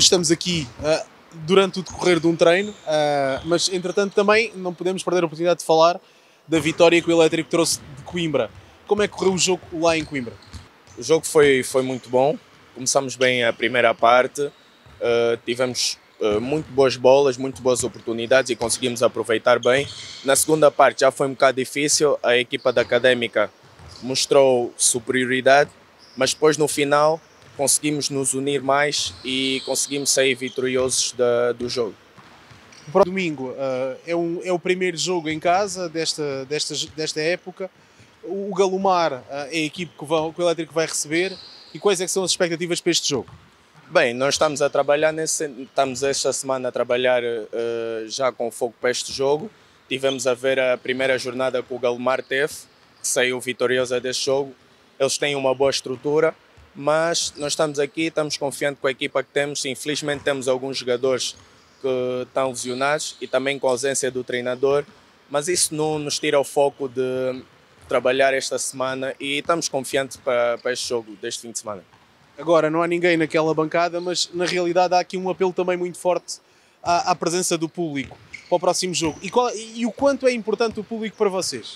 estamos aqui durante o decorrer de um treino, mas entretanto também não podemos perder a oportunidade de falar da vitória que o Elétrico trouxe de Coimbra. Como é que correu o jogo lá em Coimbra? O jogo foi muito bom, começamos bem a primeira parte, tivemos muito boas bolas, muito boas oportunidades e conseguimos aproveitar bem. Na segunda parte já foi um bocado difícil, a equipa da Académica mostrou superioridade, mas depois no final conseguimos nos unir mais e conseguimos sair vitoriosos do jogo. Para o domingo é o primeiro jogo em casa desta época. O Galomar é a equipe que o Elétrico vai receber. E quais é que são as expectativas para este jogo? Bem, nós estamos a trabalhar estamos esta semana a trabalhar já com foco para este jogo. Tivemos a ver a primeira jornada que o Galomar teve, que saiu vitoriosa deste jogo. Eles têm uma boa estrutura, mas nós estamos aqui, estamos confiantes com a equipa que temos. Infelizmente temos alguns jogadores que estão lesionados e também com a ausência do treinador, mas isso não nos tira o foco de trabalhar esta semana e estamos confiantes para este jogo deste fim de semana. Agora não há ninguém naquela bancada, mas na realidade há aqui um apelo também muito forte à presença do público para o próximo jogo. E o quanto é importante o público para vocês?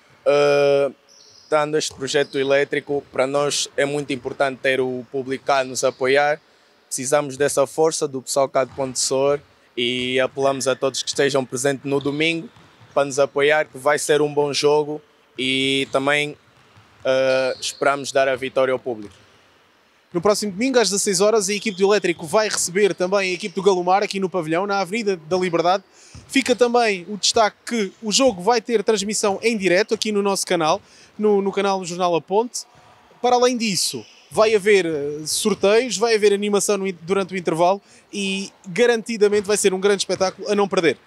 Dando este projeto elétrico, para nós é muito importante ter o público cá a nos apoiar. Precisamos dessa força do pessoal cá de Ponte Sor e apelamos a todos que estejam presentes no domingo para nos apoiar, que vai ser um bom jogo e também esperamos dar a vitória ao público. No próximo domingo, às 16 horas, a equipe do Elétrico vai receber também a equipe do Galomar aqui no pavilhão, na Avenida da Liberdade. Fica também o destaque que o jogo vai ter transmissão em direto aqui no nosso canal, no canal do Jornal A Ponte. Para além disso, vai haver sorteios, vai haver animação durante o intervalo e garantidamente vai ser um grande espetáculo a não perder.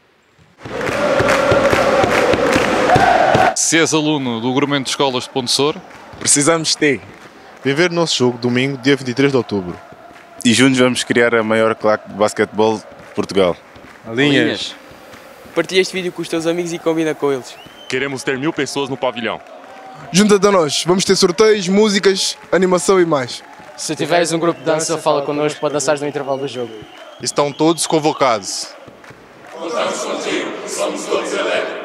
Se és aluno do Agrupamento de Escolas de Ponte Sor, precisamos de ti. Vem ver o nosso jogo domingo, dia 23 de outubro. E juntos vamos criar a maior claque de basquetebol de Portugal. Linhas. Partilha este vídeo com os teus amigos e combina com eles. Queremos ter 1000 pessoas no pavilhão. Junta-te a nós, vamos ter sorteios, músicas, animação e mais. Se tiveres um grupo de dança, fala connosco para dançares no intervalo do jogo. Estão todos convocados. Contamos contigo, somos todos elétricos.